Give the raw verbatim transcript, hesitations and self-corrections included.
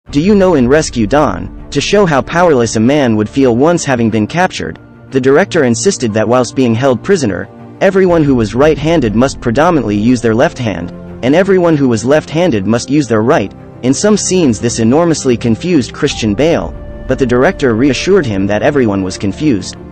Do you know in Rescue Dawn, to show how powerless a man would feel once having been captured, the director insisted that whilst being held prisoner, everyone who was right-handed must predominantly use their left hand, and everyone who was left-handed must use their right. In some scenes this enormously confused Christian Bale, but the director reassured him that everyone was confused.